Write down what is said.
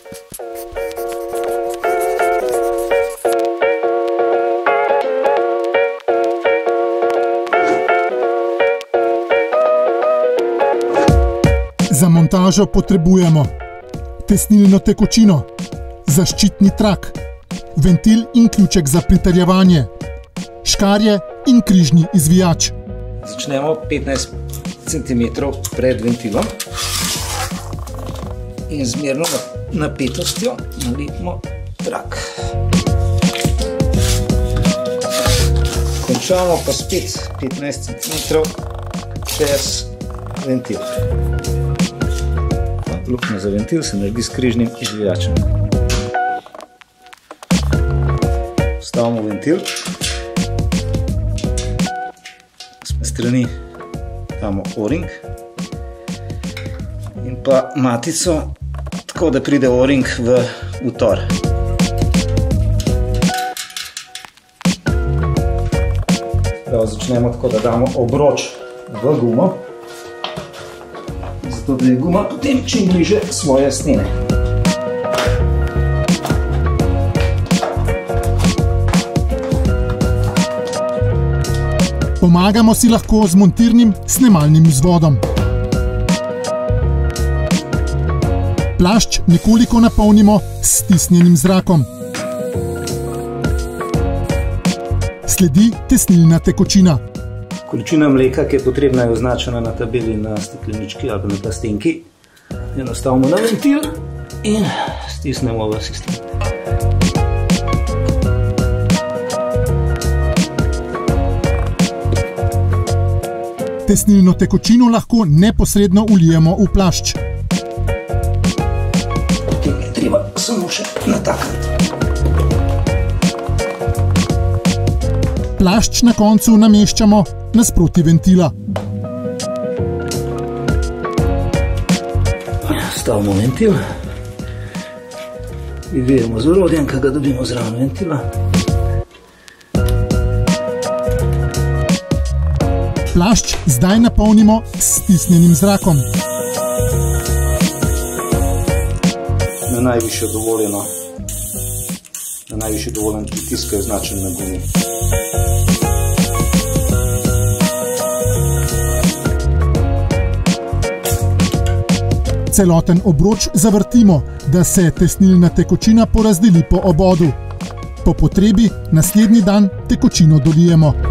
Za montažo potrebujemo tesnilno tekočino, zaščitni trak, ventil in ključek za pritrjevanje, škarje in križni izvijač. Začnemo 15 cm pred ventilom in zmerno napetostjo nalepimo trak. Končamo pa spet 15 cm čez ventil. Luknja za ventil se naredi s križnim izvijačem. Vstavimo ventil. S strani damo o-ring in pa matico, tako da pride o-ring v utor. Začnemo tako, da damo obroč v gumo, zato da je guma potem čim bliže svoje stene. Pomagamo si lahko z montirnim snemalnim vzvodom. Plašč nekoliko napolnimo s stisnjenim zrakom. Sledi tesnilna tekočina. Količina mleka, ki je potrebna, je označena na tabeli na steklenički ali na plastenki. Nastavimo na ventil in stisnemo v sistem. Tesnilno tekočino lahko neposredno vlijemo v plašč. Potem je treba samo še natakati. Plašč na koncu nameščamo nasproti ventila. Stavimo ventil. Vijemo z orodjem, ki ga dobimo zraven ventila. Plašč zdaj napolnimo s stisnjenim zrakom. Na najvišjo dovoljen pritisk je označen na gumi. Celoten obroč zavrtimo, da se tesnilna tekočina porazdeli po obodu. Po potrebi naslednji dan tekočino dolijemo.